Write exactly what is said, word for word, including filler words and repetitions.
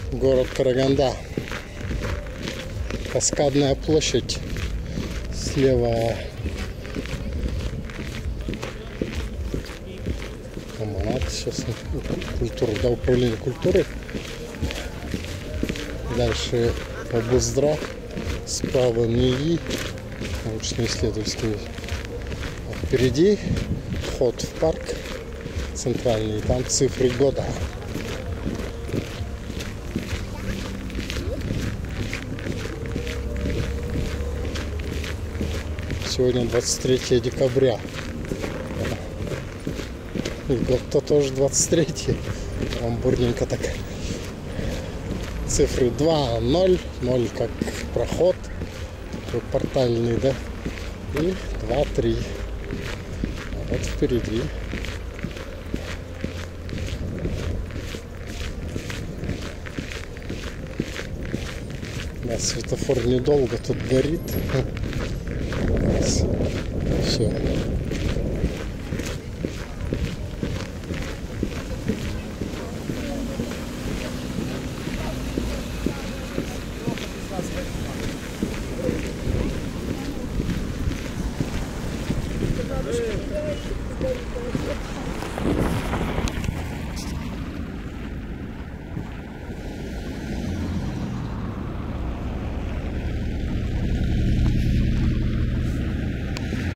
Город Караганда. Каскадная площадь. Слева Аманат. Сейчас культура, да, управление культуры. Дальше Облздра. Справа НИИ. Научно-исследовательский. А впереди вход в парк центральный. Там цифры года. Сегодня двадцать третье декабря. И год-то тоже двадцать третий. Там бурненько так. Цифры два, ноль, ноль как проход. Такой портальный, да? И два, три. А вот впереди. Да, светофор недолго тут горит. Все.